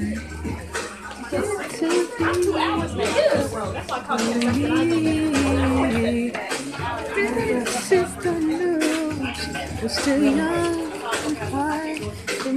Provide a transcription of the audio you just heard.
2 hours, man. Get in the road. That's why I call you the Sister knows we're still young and hard and